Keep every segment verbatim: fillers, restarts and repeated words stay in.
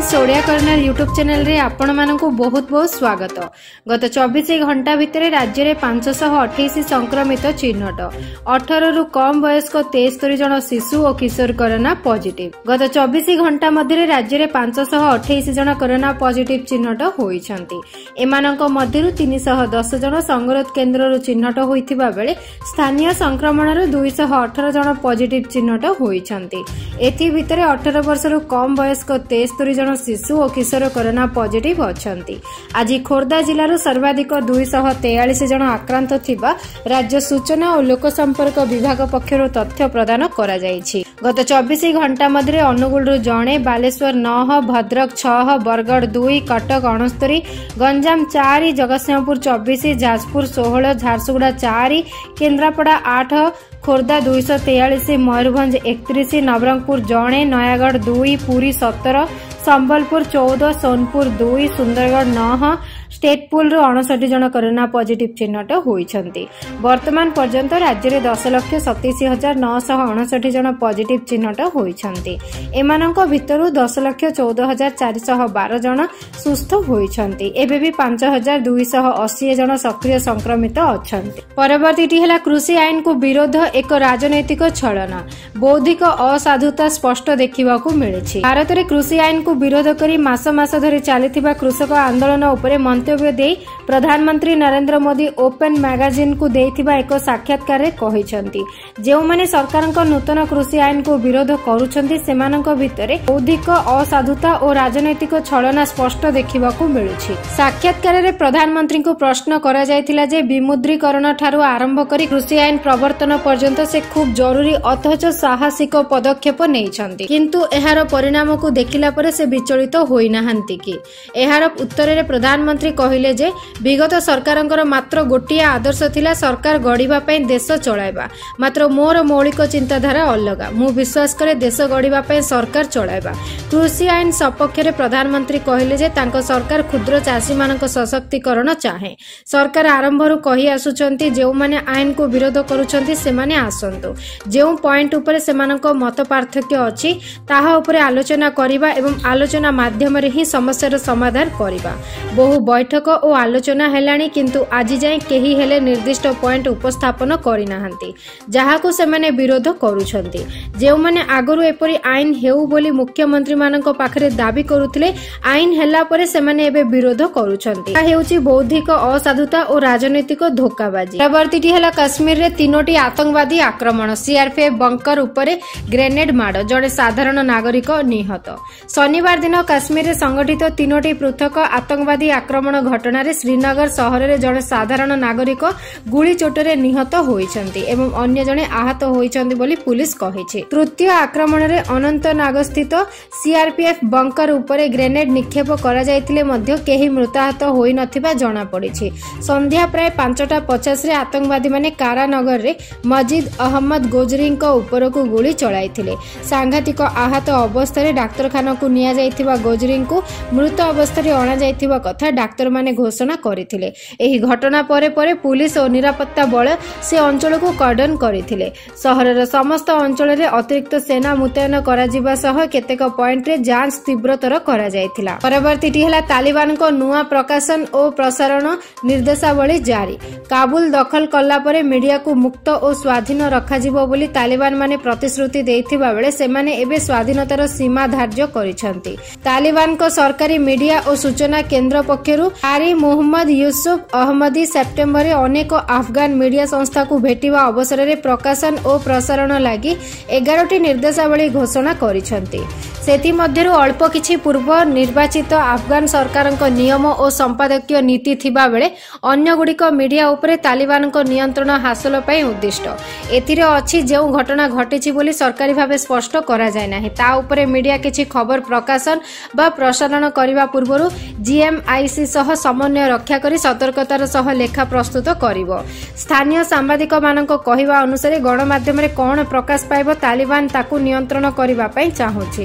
Friends Odia corner YouTube channel रे आपण मानकु बहुत बहुत स्वागत। गत चौबीस घंटा भितर राज्य में पांच सौ अठाईस संक्रमित चिन्हट, अठारह रु कम वयस्क तेस्तरी जन शिशु और किशोर कोरोना पॉजिटिव। गत चौबीस घंटा मध्य राज्य में पांच सौ अठाईस जन कोरोना पॉजिटिव चिन्हट होइछंती। एमानक मध्यरु तीन सौ दस जन संगरोध केन्द्र चिन्हट होइथिबा बेले स्थानीय संक्रमण दुई सौ अठारह जन पॉजिटिव चिन्हट होइछंती। एथि भितर अठारह वर्ष रु कम वयस्क तेस्तरी जन शिशु और किशोर कोरोना पॉजिटिव अछंती। आज खोर्धा जिलार सर्वाधिक दुई सौ तेयालीस जन आक्रांत थिबा राज्य सूचना और लोक संपर्क विभाग पक्षर तथ्य प्रदान करा जायछि। गत चौबीस घंटा मध्य अनुगुल जणे, बालेश्वर नौ, भद्रक छह, बरगड़ दुई, कटक अणस्तरी, गंजाम चार, जगतसिंहपुर चौबीस, जाजपुर सोलह, झारसुगुड़ा चार, केन्द्रापड़ा आठ, खोर्धा दुई सौ तेयालीस, मयूरभंज एकतीस, नवरंगपुर जणे, नयागढ़ दुई, पुरी सतर, संबलपुर चौदह, सोनपुर दुई, सुंदरगढ़ नौ, स्टेट पुल अणसठ जन कोरोना पॉजिटिव चिन्हट होइछंती। वर्तमान पर्यंत राज्य में दस लक्ष सतैश हजार नौश अणसठ जन पॉजिटिव चिन्हट होइछंती। एमानक भितरु दस लक्ष चौदह हजार चार सौ बारह जन सुस्थ होइछंती। एबे भी पांच हजार दुई सौ अस्सी जन सक्रिय संक्रमित अछंती। परवर्ती हेला कृषि आईन को विरोध एक राजनैतिक छलना, बौद्धिक असाधुता स्पष्ट देखिबाकू मिलिछि। भारत में कृषि आईन को विरोध करी मास मास धरि चलिथिबा कृषक आंदोलन उपरे मंतव्य दे प्रधानमंत्री नरेंद्र मोदी ओपन मैगजीन को देथिबा एक साक्षात्कार कहिसंती जेउ माने सरकारक नूतन कृषि आईन को विरोध करूछंती सेमानक भितरे बौद्धिक असाधुता और राजनैतिक छलना स्पष्ट देखिबाकू मिलुछि। साक्षात्कार रे प्रधानमंत्री को प्रश्न करा जायतिला जे विमुद्रीकरण ठारू आरंभ करी कृषि आईन प्रवर्तन पर्यंत से खूब जरूरी अथच साहसिक पदक्षेप नेइछंती, किंतु एहार परिणाम को देखिला परे से विचलित होई नाहंती कि। एहार उत्तर रे प्रधानमंत्री कहिले जे विगत सरकारंकर मात्र गोटिए आदर्श थिला सरकार गढ़िबा पई देश चलाइबा, मात्र मोर मौलिक चिंताधारा अलगा। मु विश्वास करे देश गढ़िबा पई सरकार चलाइबा। कृषि आईन सपक्ष रे प्रधानमंत्री कहिले जे तांको सरकार क्षुद्र चाषी मानक सशक्तिकरण चाहे। सरकार आरंभरू कहि आसुचंती जेउ माने आईन को विरोध करूचंती सेमाने आसंतु, जेउ पॉइंट उपरे सेमानक मत पार्थक्य अछि ताहा उपरे आलोचना करिबा एवं आलोचना माध्यम रे ही समस्यार समाधान करिबा। बहु बैठक और आलोचना हेलानी, किंतु आज जाए केही हेले निर्दिष्ट पॉइंट उपस्थापन करि नाहंती जहाको सेमाने विरोध करूछंती। जेउ माने आगरु एपरि आईन हेउ बोली मुख्यमंत्री मानक पाखरे दाबी करूथिले, आईन हेला परे सेमाने एबे विरोध करूछंती। हेउची बौद्धिक असाधुता और राजनीतिक धोखाबाजी। परवर्ती हेला काश्मीर रे तीनोटी आतंकवादी आक्रमण, सीआरपीएफ बंकर उपरे ग्रेनेड माड़, जड़े साधारण नागरिक निहत। शनिवार दिन काश्मीर रे संगठित तीनोटी पृथक आतंकवादी आक्रमण घटना रे श्रीनगर सहर रे जड़े साधारण नागरिक गुली चोटरे निहत होइछंती एवं अन्य जने आहत होइछंती बोली पुलिस कहिछि। तृतीय आक्रमण रे अनंतनाग स्थित सीआरपीएफ बंकर उपरे ग्रेनेड निक्षेप करा जायतिले मध्य केही मृताहत होई नथिबा जणा पड़िछि। संध्या प्राय पांचटा पचास रे आतंकवादी माने कारानगर रे मजिद अहमद गोजरींक उपरकू गुली चलाइथिले। सांघातिक आहत अवस्था रे डाक्तरखाना को निया जायथिबा गोजरीं को मृत अवस्था रे अणा जायथिबा कथा डाक्तर माने घोषणा करथिले। एही घटना परे परे पुलिस और निरापत्ता बल से अंचल को कर्डन करथिले। शहरर समस्त अंचल रे अतिरिक्त सेना मुतयन करा जिबा सह केतेक पॉइंट रे जांच तीव्रतर करा जायथिला। परवर्ती हेला तालिबान को नुआ प्रकाशन और प्रसारण निर्देशावली जारी। काबुल दखल कला परे मीडिया को मुक्त और स्वाधीन रखा जिवो बोली तालिबान माने प्रतिश्रुति देथिबा बेले सेमाने एबे स्वाधीनतार सीमा धार्य करिसंती। तालिबान को सरकारी मीडिया और सूचना केन्द्र पक्षरु आरी मोहम्मद यूसुफ अहमदी सेप्टेम्बर रे अनेक अफगान मीडिया संस्था को भेटिवा अवसर रे प्रकाशन और प्रसारण लागि एगारटी निर्देशावली घोषणा करिसंती। सेथि मध्यरु अल्प किछि पूर्व निर्वाचित अफगान सरकारक नियम और संपादकीय नीति थिबा बेले अन्य गुडिक मीडिया उपरे तालिबानक नियंत्रण हासिल पई उद्दिष्ट। एथिरे अछि जेउ घटना घटिछि बोली सरकारी भाबे स्पष्ट करा जाय नाही, ता उपरे मीडिया किछि खबर प्रकाशन बा प्रसारण करिवा पूर्वरु जीएमआईसी सह समन्वय रक्षा करी सतर्कतार सह लेखा प्रस्तुत करिवो। स्थानीय सांबादिक मानक कहिवा अनुसार गणमाध्यम रे कोन प्रकाश पाइबो तालिबान ताकू नियंत्रण करिवा पई चाहुछि।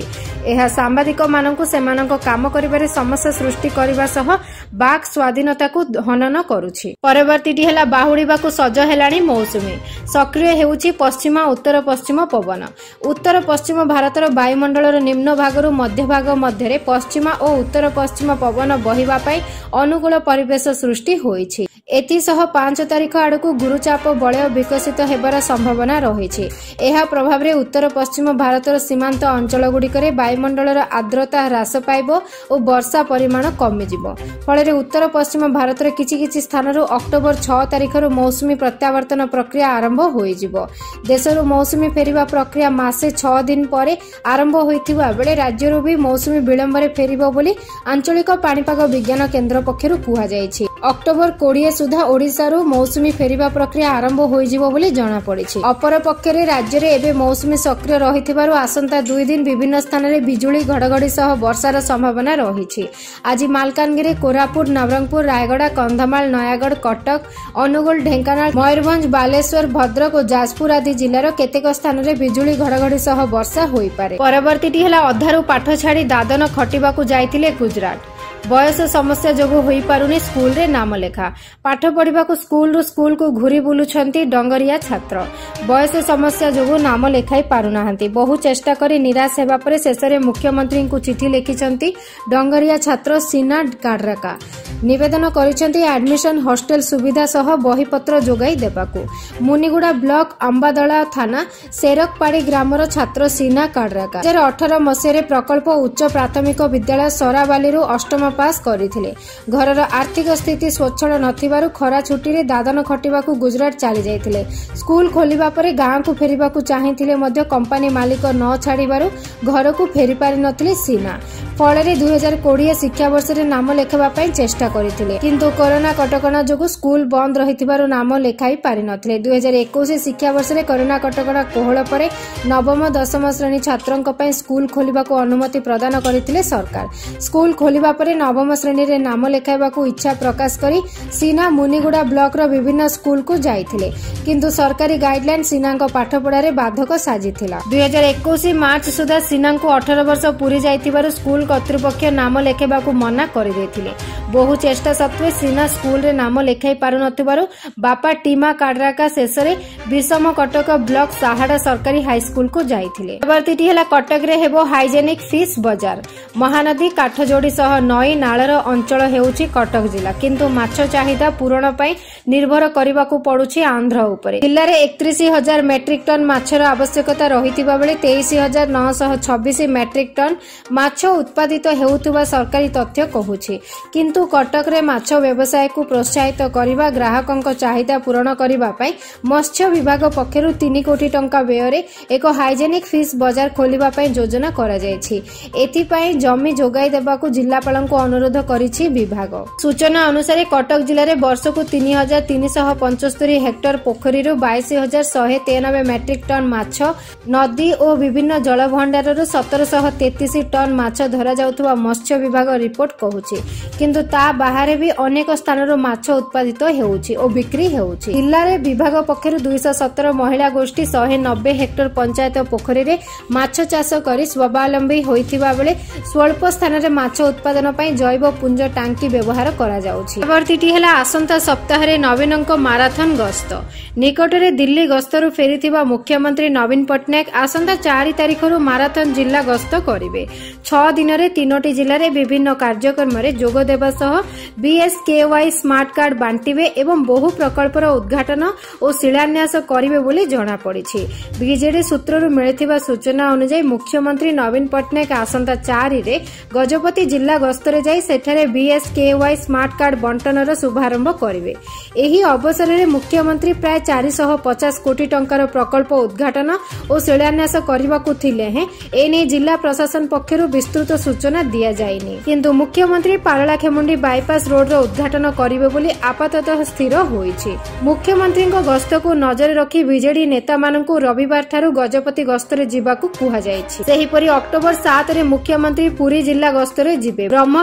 ଏହା ସାମ୍ବାଦିକ ମାନଙ୍କୁ ସେମାନଙ୍କ କାମ କରିବାରେ ସମସ୍ୟା ସୃଷ୍ଟି କରିବା ସହ ବାକ୍ ସ୍ୱାଧୀନତାକୁ ହନନ କରୁଛି। ପରବର୍ତ୍ତୀଟି ହେଲା ବାହୁଡ଼ିବାକୁ ସଜ ହେଲାଣି ମୌସୁମୀ। ସକ୍ରିୟ ହେଉଛି ପଶ୍ଚିମ ଉତ୍ତର ପଶ୍ଚିମ ପବନ। ଉତ୍ତର ପଶ୍ଚିମ ଭାରତର ବାୟୁମଣ୍ଡଳର ନିମ୍ନ ଭାଗରୁ ମଧ୍ୟଭାଗ ମଧ୍ୟରେ ପଶ୍ଚିମ ଓ ଉତ୍ତର ପଶ୍ଚିମ ପବନ ବହିବା ପାଇଁ ଅନୁକୂଳ ପରିବେଶ ସୃଷ୍ଟି ହୋଇଛି। ଏଥିସହ ପାଞ୍ଚ ତାରିଖ ଆଡ଼କୁ ଗୁରୁଚାପ ବଳୟ ବିକଶିତ ହେବାର ସମ୍ଭାବନା ରହିଛି। ଏହା ପ୍ରଭାବରେ ଉତ୍ତର ପଶ୍ଚିମ ଭାରତର ସୀମାନ୍ତ ଅଞ୍ଚଳଗୁଡ଼ିକରେ ବାୟୁମଣ୍ଡଳର ଆର୍ଦ୍ରତା ହ୍ରାସ ପାଇବ ଓ ବର୍ଷା ପରିମାଣ କମିଯିବ। ଫଳରେ ଉତ୍ତର ପଶ୍ଚିମ ଭାରତର କିଛି କିଛି ସ୍ଥାନରୁ ଅକ୍ଟୋବର ଛଅ ତାରିଖରୁ ମୌସୁମୀ ପ୍ରତ୍ୟାବର୍ତ୍ତନ ପ୍ରକ୍ରିୟା ଆରମ୍ଭ ହୋଇଯିବ। ଦେଶରୁ ମୌସୁମୀ ଫେରିବା ପ୍ରକ୍ରିୟା ମାସେ ଛଅ ଦିନ ପରେ ଆରମ୍ଭ ହୋଇଥିବା ବେଳେ ରାଜ୍ୟରୁ ବି ମୌସୁମୀ ବିଳମ୍ବରେ ଫେରିବ ବୋଲି ଆଞ୍ଚଳିକ ପାଣିପାଗ ବିଜ୍ଞାନ କେନ୍ଦ୍ର ପକ୍ଷରୁ କୁହାଯାଇଛି। ଅକ୍ଟୋବର କୋଡ଼ିଏ ସୁଦ୍ଧା ଓଡ଼ିଶାରୁ ମୌସୁମୀ ଫେରିବା ପ୍ରକ୍ରିୟା ଆରମ୍ଭ ହୋଇଯିବ ବୋଲି ଜଣାପଡ଼ିଛି। ଅପରପକ୍ଷରେ ରାଜ୍ୟରେ ଏବେ ମୌସୁମୀ ସକ୍ରିୟ ରହିଥିବାରୁ ଆସନ୍ତା ଦୁଇ ଦିନ ବିଭିନ୍ନ ସ୍ଥାନରେ ବିଜୁଳି ଘଡ଼ଘଡ଼ି ସହ ବର୍ଷାର ସମ୍ଭାବନା ରହିଛି। ଆଜି ମାଲକାନଗିରି, କୋରାପୁଟ, ନବରଙ୍ଗପୁର, ରାୟଗଡ଼ା, କନ୍ଧମାଳ, ନୟାଗଡ଼, କଟକ, ଅନୁଗୁଳ, ଢେଙ୍କାନାଳ, ମୟୂରଭଞ୍ଜ, ବାଲେଶ୍ୱର, ଭଦ୍ରକ ଓ ଯାଜପୁର ଆଦି ଜିଲ୍ଲାର କେତେକ ସ୍ଥାନରେ ବିଜୁଳି ଘଡ଼ଘଡ଼ି ସହ ବର୍ଷା ହୋଇପାରେ। ପରବର୍ତ୍ତୀଟି ହେଲା ଅଧାରୁ ପାଠ ଛାଡ଼ି ଦାଦନ ଖଟିବାକୁ ଯାଇଥିଲେ ଗୁଜରାଟ। ବୟସ ସମସ୍ୟା ଯୋଗୁଁ ହୋଇପାରୁନି ସ୍କୁଲରେ ନାମ ଲେଖା। ପାଠ ପଢ଼ିବାକୁ ସ୍କୁଲରୁ ସ୍କୁଲକୁ ଘୁରି ବୁଲୁଛନ୍ତି ଡଙ୍ଗରିଆ ଛାତ୍ର। ବୟସ ସମସ୍ୟା ଯୋଗୁଁ ନାମ ଲେଖାଇ ପାରୁନାହାନ୍ତି। ବହୁ ଚେଷ୍ଟା କରି ନିରାଶ ହେବା ପରେ ଶେଷରେ ମୁଖ୍ୟମନ୍ତ୍ରୀଙ୍କୁ ଚିଠି ଲେଖିଛନ୍ତି ଡଙ୍ଗରିଆ ଛାତ୍ର ସିନା କାଡ୍ରାକା। ନିବେଦନ କରିଛନ୍ତି ଆଡମିସନ ହଷ୍ଟେଲ ସୁବିଧା ସହ ବହିପତ୍ର ଯୋଗାଇ ଦେବାକୁ। ମୁନିଗୁଡା ବ୍ଲକ ଆମ୍ବାଦଳା ଥାନା ସେରକପାଡ଼ି ଗ୍ରାମର ଛାତ୍ର ସିନା କାଡ୍ରାକା ଦୁଇ ହଜାର ଅଠର ମସିହାରେ ପ୍ରକଳ୍ପ ଉଚ୍ଚ ପ୍ରାଥମିକ ବିଦ୍ୟାଳୟ ସରାବାଲିରୁ ଅଷ୍ଟମ ପାସ୍ କରିଥିଲେ। ଘରର ଆର୍ଥିକ ସ୍ଥିତି ସ୍ୱଚ୍ଛଳ ନଥିବାରୁ ଖରା ଛୁଟିରେ ଦାଦନ ଖଟିବାକୁ ଗୁଜରାଟ ଚାଲି ଯାଇଥିଲେ। ସ୍କୁଲ ଖୋଲିବା ପରେ ଗାଁକୁ ଫେରିବାକୁ ଚାହିଁଥିଲେ ମଧ୍ୟ କମ୍ପାନୀ ମାଲିକ ନ ଛାଡ଼ିବାରୁ ଘରକୁ ଫେରି ପାରିନଥିଲେ ସିନା। ଫଳରେ ଦୁଇ ହଜାର କୋଡ଼ିଏ ଶିକ୍ଷାବର୍ଷରେ ନାମ ଲେଖାଇବା ପାଇଁ ଚେଷ୍ଟା କରିଥିଲେ, କିନ୍ତୁ କରୋନା କଟକଣା ଯୋଗୁଁ ସ୍କୁଲ ବନ୍ଦ ରହିଥିବାରୁ ନାମ ଲେଖାଇ ପାରିନଥିଲେ। ଦୁଇ ହଜାର ଏକୋଇଶ ଶିକ୍ଷାବର୍ଷରେ କରୋନା କଟକଣା କୋହଳ ପରେ ନବମ ଦଶମ ଶ୍ରେଣୀ ଛାତ୍ରଙ୍କ ପାଇଁ ସ୍କୁଲ ଖୋଲିବାକୁ ଅନୁମତି ପ୍ରଦାନ କରିଥିଲେ ସରକାର। ସ୍କୁଲ ଖୋଲିବା ପରେ ନବମ ଶ୍ରେଣୀରେ ନାମ ଲେଖାଇବାକୁ ଇଚ୍ଛା ପ୍ରକାଶ କରି ସିନା ମୁନିଗୁଡା ବ୍ଲକର ବିଭିନ୍ନ ସ୍କୁଲକୁ ଯାଇଥିଲେ, କିନ୍ତୁ ସରକାରୀ ଗାଇଡଲାଇନ ସିନାଙ୍କ ପାଠପଢ଼ାରେ ବାଧକ ସାଜିଥିଲା। ଦୁଇ ହଜାର ଏକୋଇଶ ମାର୍ଚ୍ଚ ସୁଦ୍ଧା ସିନାଙ୍କୁ ଅଠର ବର୍ଷ ପୂରି ଯାଇଥିବାରୁ ସ୍କୁଲ କର୍ତ୍ତୃପକ୍ଷ ନାମ ଲେଖାଇବାକୁ ମନା କରିଦେଇଥିଲେ। ବହୁ ଚେଷ୍ଟା ସତ୍ତ୍ୱେ ସିନା ସ୍କୁଲରେ ନାମ ଲେଖାଇ ପାରୁନଥିବାରୁ ବାପା ଟିମା କାଡ୍ରାକା ଶେଷରେ ବିଷମ କଟକ ବ୍ଲକ ସାହାଡା ସରକାରୀ ହାଇସ୍କୁଲକୁ ଯାଇଥିଲେ। ପରବର୍ତ୍ତୀଟି ହେଲା କଟକରେ ହେବ ହାଇଜେନିକ ଫିସ୍ ବଜାର। ମହାନଦୀ, କାଠଯୋଡ଼ି ସହ ନଈ ନାଳର ଅଞ୍ଚଳ ହେଉଛି କଟକ ଜିଲ୍ଲା, କିନ୍ତୁ ମାଛ ଚାହିଦା ପୂରଣ ପାଇଁ ନିର୍ଭର କରିବାକୁ ପଡୁଛି ଆନ୍ଧ୍ର ଉପରେ। ଜିଲ୍ଲାରେ ଏକତିରିଶ ହଜାର ମେଟ୍ରିକ ଟନ୍ ମାଛର ଆବଶ୍ୟକତା ରହିଥିବା ବେଳେ ତେଇଶ ହଜାର ନଅଶହ ଛବିଶ ମେଟ୍ରିକ ଟନ୍ ମାଛ ଉତ୍ପାଦିତ ହେଉଥିବା ସରକାରୀ ତଥ୍ୟ କହୁଛି। କିନ୍ତୁ କଟକରେ ମାଛ ବ୍ୟବସାୟକୁ ପ୍ରୋତ୍ସାହିତ କରିବା, ଗ୍ରାହକଙ୍କ ଚାହିଦା ପୂରଣ କରିବା ପାଇଁ ମତ୍ସ୍ୟ ବିଭାଗ ପକ୍ଷରୁ ତିନି କୋଟି ଟଙ୍କା ବ୍ୟୟରେ ଏକ ହାଇଜେନିକ ଫିସ୍ ବଜାର ଖୋଲିବା ପାଇଁ ଯୋଜନା କରାଯାଇଛି। ଏଥିପାଇଁ ଜମି ଯୋଗାଇ ଦେବାକୁ ଜିଲ୍ଲାପାଳଙ୍କୁ ଅନୁରୋଧ କରିଛି ବିଭାଗ। ସୂଚନା ଅନୁସାରେ କଟକ ଜିଲ୍ଲାରେ ବର୍ଷକୁ ତିନି ହଜାର ତିନିଶହ ପଞ୍ଚସ୍ତରୀ ହେକ୍ଟର ପୋଖରୀରୁ ବାଇଶ ହଜାର ଶହେ ତେୟାନବେ ମେଟ୍ରିକ ଟନ୍ ମାଛ, ନଦୀ ଓ ବିଭିନ୍ନ ଜଳଭଣ୍ଡାରରୁ ସତରଶହ ତେତିଶ ଟନ୍ ମାଛ ଧରାଯାଉଥିବା ମତ୍ସ୍ୟ ବିଭାଗ ରିପୋର୍ଟ କହୁଛି। କିନ୍ତୁ ତା ବାହାରେ ବି ଅନେକ ସ୍ଥାନରୁ ମାଛ ଉତ୍ପାଦିତ ହେଉଛି ଓ ବିକ୍ରି ହେଉଛି। ଜିଲ୍ଲାରେ ବିଭାଗ ପକ୍ଷରୁ ଦୁଇଶହ ସତର ମହିଳା ଗୋଷ୍ଠୀ ଶହେ ନବେ ହେକ୍ଟର ପଞ୍ଚାୟତ ପୋଖରୀରେ ମାଛ ଚାଷ କରି ସ୍ୱାବଲମ୍ବୀ ହୋଇଥିବା ବେଳେ ସ୍ୱଳ୍ପ ସ୍ଥାନରେ ମାଛ ଉତ୍ପାଦନ ପାଇଁ ଜୈବ ପୁଞ୍ଜ ଟାଙ୍କି ବ୍ୟବହାର କରାଯାଉଛି। ପରବର୍ତ୍ତୀଟି ହେଲା ଆସନ୍ତା ସପ୍ତାହରେ ନବୀନଙ୍କ ମାରାଥନ ଗସ୍ତ। ନିକଟରେ ଦିଲ୍ଲୀ ଗସ୍ତରୁ ଫେରିଥିବା ମୁଖ୍ୟମନ୍ତ୍ରୀ ନବୀନ ପଟ୍ଟନାୟକ ଆସନ୍ତା ଚାରି ତାରିଖରୁ ମାରାଥନ ଜିଲ୍ଲା ଗସ୍ତ କରିବେ। ଛଅ ଦିନରେ ତିନୋଟି ଜିଲ୍ଲାରେ ବିଭିନ୍ନ କାର୍ଯ୍ୟକ୍ରମରେ ଯୋଗ ଦେବା ସହ ବିଏସ୍କେୱାଇ ସ୍ମାର୍ଟ କାର୍ଡ ବାଣ୍ଟିବେ ଏବଂ ବହୁ ପ୍ରକଳ୍ପର ଉଦ୍ଘାଟନ ଓ ଶିଳାନ୍ୟାସ କରିବେ ବୋଲି ଜଣାପଡ଼ିଛି। ବିଜେଡି ସୂତ୍ରରୁ ମିଳିଥିବା ସୂଚନା ଅନୁଯାୟୀ ମୁଖ୍ୟମନ୍ତ୍ରୀ ନବୀନ ପଟ୍ଟନାୟକ ଆସନ୍ତା ଚାରିରେ ଗଜପତି ଜିଲ୍ଲା ଗସ୍ତରେ ଯାଇ ସେଠାରେ ବିଏସ୍କେୱାଇ ସ୍ମାର୍ଟ କାର୍ଡ ବଣ୍ଟନର ଶୁଭାରମ୍ଭ କରିବେ। ଏହି ଅବସରରେ ମୁଖ୍ୟମନ୍ତ୍ରୀ ପ୍ରାୟ ଚାରିଶହ ପଚାଶ କୋଟି ଟଙ୍କାର ପ୍ରକଳ୍ପ ଉଦ୍ଘାଟନ ଓ ଶିଳାନ୍ୟାସ କରିବାକୁ ଥିଲେ ହେଁ ଏନେଇ ଜିଲ୍ଲା ପ୍ରଶାସନ ପକ୍ଷରୁ ବିସ୍ତୃତ ସୂଚନା ଦିଆଯାଇନି। କିନ୍ତୁ ମୁଖ୍ୟମନ୍ତ୍ରୀ ପାରଳାଖେମୁଣ୍ଡି ବାଇପାସ୍ ରୋଡର ଉଦ୍ଘାଟନ କରିବେ ବୋଲି ଆପାତତଃ ସ୍ଥିର ହୋଇଛି। ମୁଖ୍ୟମନ୍ତ୍ରୀଙ୍କ ଗସ୍ତକୁ ନଜରରେ ରଖି ବିଜେଡି ନେତାମାନଙ୍କୁ ରବିବାରଠାରୁ ଗଜପତି ଗସ୍ତରେ ଯିବାକୁ କୁହାଯାଇଛି। ସେହିପରି ଅକ୍ଟୋବର ସାତରେ ମୁଖ୍ୟମନ୍ତ୍ରୀ ପୁରୀ ଜିଲ୍ଲା ଗସ୍ତରେ ଯିବେ। ବ୍ରହ୍ମ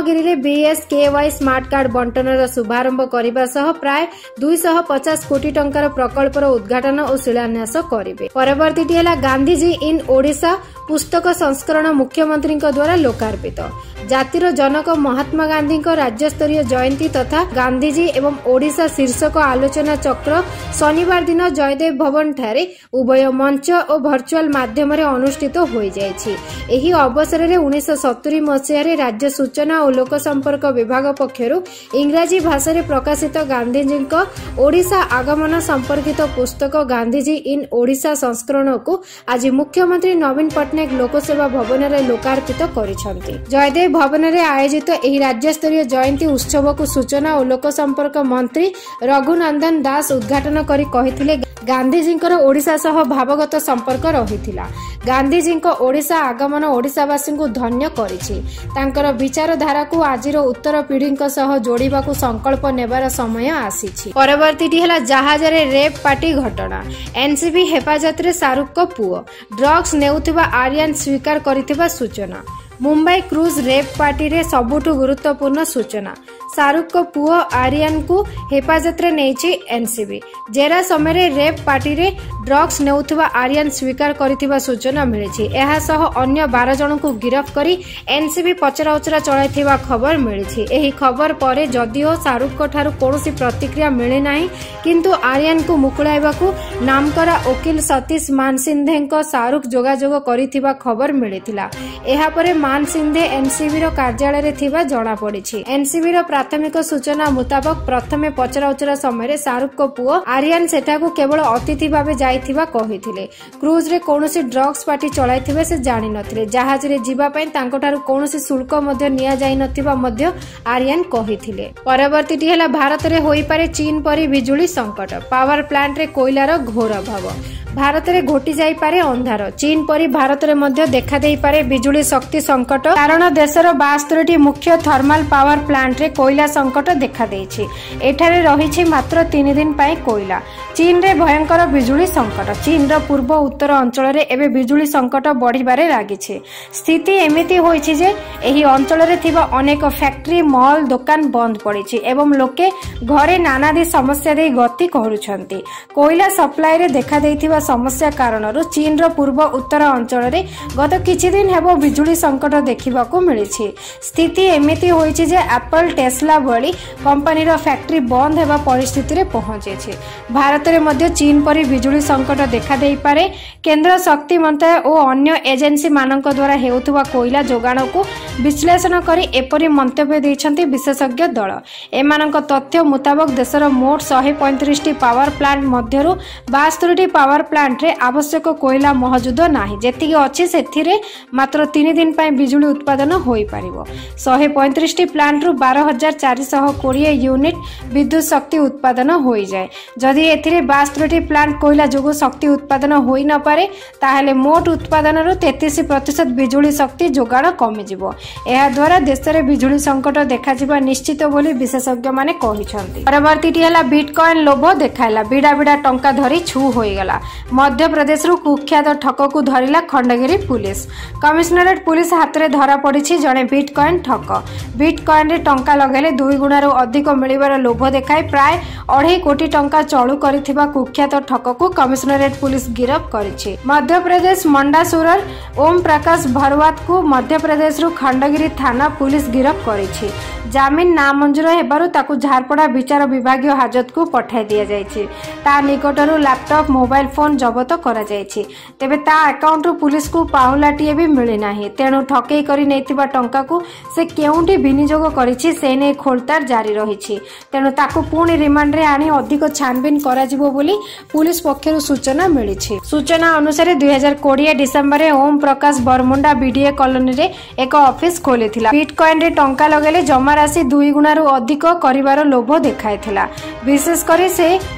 ब्रह्मगिरी रे बीएसकेवाई स्मार्ट कार्ड बंटनर शुभारंभ करने सह प्राय दुई सौ पचास कोटी टंकार प्रकल्पर उद्घाटन और शिलान्यास करेंगे। परवर्ती है गांधीजी इन ओडिशा पुस्तक संस्करण मुख्यमंत्री द्वारा लोकार्पित। जातिर जनक महात्मा गांधी राज्य स्तरीय जयंती तथा गांधीजी एवं ओडिशा शीर्षक आलोचना चक्र शनिवार दिन जयदेव भवन ठारे उभय मंच और भर्चुआल माध्यम अनुष्ठित हो जाइछि। एही अवसर में उन्नीस सत्तरी मसीह राज्य सूचना और लोक संपर्क विभाग पक्षरु इंग्राजी भाषा रे प्रकाशित गांधीजी ओडिशा आगमन संपर्कित पुस्तक गांधीजी इन ओडिशा संस्करण को आज मुख्यमंत्री नवीन पट्टनायक लोकसेवा भवन में लोकार्पित करिसेंति। जयदेव भवन में आयोजित एही राज्य स्तरीय जयंती उत्सव को सूचना और लोक संपर्क मंत्री रघुनंदन दास उद्घाटन करी कहिथिले गांधीजी ओडिशा सह भावगत संपर्क रहिथिला। गांधीजी ओडिशा आगमन ओडिशावासी को धन्य करिछि। तांकर विचारधारा को आजिर उत्तर पीढ़ी सह जोड़िबाकू संकल्प नेबार समय आसीछि। परवर्ती है जहाज रे रेप पार्टी घटना। एनसीबी हेफाजत रे शाहरुख को पुओ ड्रग्स नेउथिबा आर्यन स्वीकार करिथिबा सूचना। मुंबई क्रूज रेप पार्टी रे सबुठु गुरुत्वपूर्ण सूचना। शाहरुख को पुओ आर्यन को हेफाजत रे नेछि एनसीबी। जेरा समय रेप पार्टी रे ड्रग्स नेउथिबा आर्यन स्वीकार करिथिबा सूचना मिलिछि। एहा सह अन्य बारह जन को गिरफ्त करी एनसीबी पचराउचरा चलाइथिबा खबर मिलिछि। एही खबर परे जदिओ शाहरुख को ठारू कोनोसी प्रतिक्रिया मिले नाही, किंतु आर्यन को मुकुळाइबाकू नामकरा वकील सतीश मानसिंधेंको शाहरुख जोगाजोग करिथिबा खबर मिलिथिला। एहा परे मानसिंधे एनसीबी रो कार्यालय रे थिबा जणा पड़िछि। एनसीबी रो प्राथमिक सूचना मुताबक प्रथमे पचराउचरा समय शाहरुख को पुओ आर्यन सेठाकू केवल अतिथि भावे जाइथिबा कहिथिले। क्रूज रे कोनोसी ड्रग्स पार्टी चलाइथिबे से जानि नथिले। जहाज रे जिबा पई तांको ठारू कोनोसी शुल्क मध्ये निया जाई नथिबा मध्ये आर्यन कहिथिले। परवर्तीटी हैला भारत रे होई पारे चीन परी बिजुली संकट। पावर प्लांट रे कोइलार घोर अभाव। भारत रे घोटी जाई पारे अंधार। चीन परी भारत रे मध्ये देखा देई पारे बिजुली शक्ति संकट, कारण देशर बास्तरी टी मुख्य थर्माल पावर प्लांट रे कोइला संकट देखा देइछि। एठारे रहिछि मात्र तीन दिन पाई कोइला। चीन रे भयंकर बिजुली संकट। चीन रो पूर्व उत्तर अंचल रे एबे बिजुली संकट बढ़िबारे लागिछि। स्थिति एमिति होइछि जे एही अंचल रे थिबा अनेक फैक्ट्री मॉल दुकान बंद पड़िछि एवं लोके घरे नानादी समस्या दे गति करूछंती। कोइला सप्लाई रे देखा देइथिबा समस्या कारणरू चीन रो पूर्व उत्तर अंचल रे गत किछि दिन हेबो बिजुली संकट देखिबाकू मिलिछि। स्थिति एमिति होइछि जे एप्पल टेस्ला भली कंपनी रो फैक्ट्री बंद हेबा परिस्थिति रे पहुंचेछि। भारत रे मध्ये चीन परी बिजुली संकट देखा देई पारे। केंद्र शक्ति मंत्रालय और अन्य एजेंसी मानक द्वारा हेउथुबा कोइला जोगाण को विश्लेषण करी एपरी मंतव्य दैछंती विशेषज्ञ दल। एमानक तथ्य मुताबक देशर मोट एक सौ पैंतीस टी पावर प्लांट मध्यरु बास्तरी टी पावर प्लांट रे आवश्यक कोइला मौजूद नाही। जेतिकी अछि सेथिरे मात्र तीन दिन पय बिजुली उत्पादन होई पारिबो। एक सौ पैंतीस टी प्लांट रु बारह हजार चार सौ बीस यूनिट विद्युत शक्ति उत्पादन होई जाय। जदि एथिरे बास्तरी टी प्लांट कोइला जोगु शक्ति उत्पादन होई न पारे ताहेले मोट उत्पादन रु तैंतीस प्रतिशत बिजुली शक्ति जोगाण कमी जिवो। एहा द्वारा देश रे बिजुली संकट देखा जिबा निश्चित बोली विशेषज्ञ माने कहिसंती। परवर्तीटी हला बिटकॉइन लोभ देखाइला। बिडा बिडा टंका धरी छु होई गला। मध्य प्रदेश रु कुख्यात ठक को धरिला खंडगिरी पुलिस। कमिश्नरेट पुलिस हाथ रे धरा पड़िछि जणे बिटकॉइन ठक। बिटकॉइन रे टंका लगेले दुई गुणा रु अधिक मिलिबार लोभ देखाई प्राय अढ़ाई कोटी टंका चळू करिथिबा कुख्यात ठक को कमिश्नरेट पुलिस गिरफ्त करिछि। मध्य प्रदेश मंडासुरर ओम प्रकाश भरवात को मध्य प्रदेश रु खंडगिरी थाना पुलिस गिरफ्त करिछि। जामिन नामंजूर हेबारु ताकू झारपड़ा विचार विभागीय हाजत को पठाई दिया जायछि। ता निकटरू लैपटॉप मोबाइल फोन जबत करा जायछि। तेबे ता अकाउंट रु पुलिस को पाहुलाटिए भी मिले नाही। तेणु ठकेई करी नैतिबा टंका को से केउंटी विनियोग करिछि से नै खोलतार जारी रहिछि। तेणु ताकू पुणी रिमांड रे आनी अधिक छानबीन करा जिवो बोली पुलिस पक्षरु सूचना मिलिछि। सूचना अनुसार दुई हजार बीस डिसेंबर रे ओम प्रकाश बरमुंडा बीडीए कॉलोनी रे एक ऑफिस खोलिथिला। बिटकॉइन रे टंका लगेले जमा राशि दुई गुणा रु अधिक करिवार लोभ देखाइथिला। विशेष करी से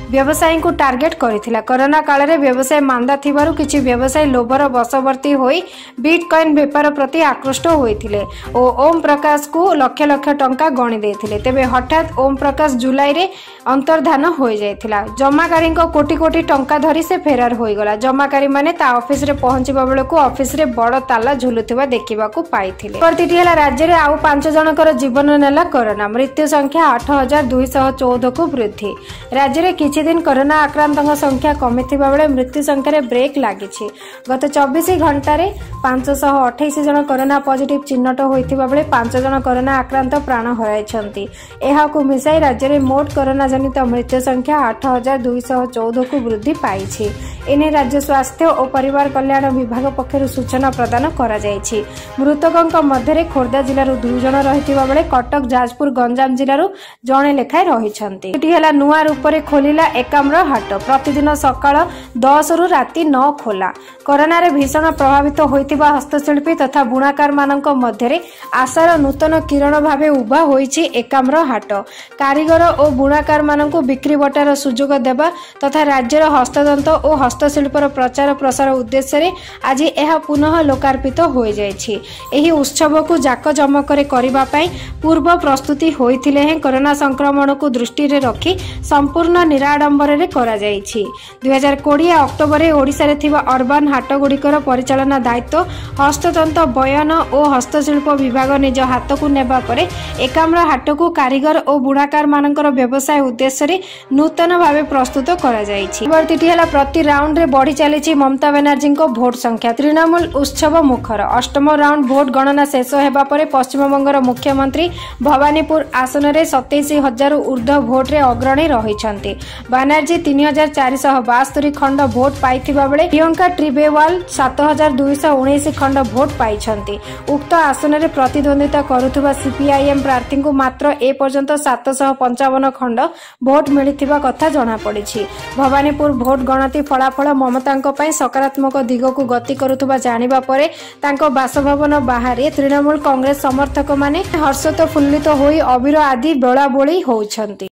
व्यवसायी को टार्गेट करथिला। कोरोना काल रे व्यवसाय मांदा थिबारु किछि व्यवसायी लोभर वशवर्ती होई बिटकॉइन व्यापार प्रति आकृष्ट होइथिले ओ ओम प्रकाश को लक्ष लक्ष टंका गणी देथिले। तेबे हठात ओम प्रकाश जुलाई रे अंतर्धान होई जायथिला। जमाकारी को कोटी कोटी टंका धरी से फेरार होई गला। जमाकारी माने ता ऑफिस रे पहुंचीबा बेले को ऑफिस रे बड़ ताला झुलुथिबा देखिबा को पाइथिले। प्रतिटी हला राज्य रे आउ पांच जनकर जीवन नेला कोरोना। मृत्यु संख्या आठ हजार दुई सौ चौदह को वृद्धि। राज्य रे किछि दिन कोरोना आक्रांतक संख्या कमिथिबा बेले मृत्यु संख्या रे ब्रेक लागिछि। गत चौबीस घंटा रे पांच सौ अट्ठाईस जन कोरोना पॉजिटिव चिन्हट होइथिबा बेले पांच जन कोरोना आक्रांत प्राण हराइछन्ति। एहा को मिसाई राज्य रे मोट कोरोना जनित मृत्यु संख्या आठ हजार दुई सौ चौदह को वृद्धि पाइछि। एने राज्य स्वास्थ्य और परिवार कल्याण विभाग पक्षरु सूचना प्रदान करा जायछि। मृतकंक मध्यरे खोर्धा जिल्लारु दुई जन रहिथिबा बेले कटक जाजपुर गंजाम जिल्लारु जणे लेखाय रहिछन्ति। एटी हला नुआ रूप रे खोलिला एकाम्र हाट। प्रतिदिन सकाळ दस रु राति नौ खोला। कोरोना रे भीषण प्रभावित होइतिबा हस्तशिल्पी तथा बुणाकार मानक मध्यरे आशार नूतन किरण भावे उभा होइछि एकाम्र हाट। कारीगर और बुणाकार मानक बिक्री बटार सुजोग देबा तथा राज्यर हस्ततंत्र और हस्तशिल्पर प्रचार प्रसार उद्देश्य रे आज एहा पुनः लोकार्पित होई जायछि। एही उत्सव को जाक जमकरे करिबा पई पूर्व प्रस्तुति होइथिले हे कोरोना संक्रमण को दृष्टि रे रखी संपूर्ण निराडंबर रे करा जायछि। दो हज़ार बीस अक्टोबर रे ओडिसा रे थिबा अर्बन हाट गुड़िकर परिचालना दायित्व हस्ततंत्र बयन और हस्तशिल्प विभाग निज हाथ को नेबा परे एकाम्र हाट को कारीगर और बुणाकार मानकर व्यवसाय उद्देश्य रे नूतन भावे प्रस्तुत करा जायछि। वर्तिटी हला प्रति राउंड रे बढ़ी चलीछि ममता बनर्जी को भोट संख्या। तृणमूल उत्सव मुखर। अष्टम राउंड भोट गणना शेष हेबा परे पश्चिमबंगर मुख्यमंत्री भवानीपुर आसन रे सत्ताईस हजार ऊर्ध्व भोट रे अग्रणी रहिछन्ति। बनर्जी तीन हजार चार सौ बास्तरी खंड भोट पाइथिबा बेले प्रियंका ट्रिबेवाल सात हजार दुई सौ उन्नीस खंड भोट पाइछन्ति। उक्त आसन रे प्रतिद्वंदिता करुथुबा सीपीआईएम प्रार्थी को मात्र ए पर्यंत सात सौ पंचावन खंड भोट मिलिथिबा कथा जणा पड़िछि। भवानीपुर भोट गणति फलाफल ममतांको पई सकारात्मक दिग को गति करुथुबा जानिबा परे तांको बासभवन बाहरे तृणमूल कांग्रेस समर्थक माने हर्षोत्फुल्लित होई अबीर आदि बोला बोली होउछन्ति।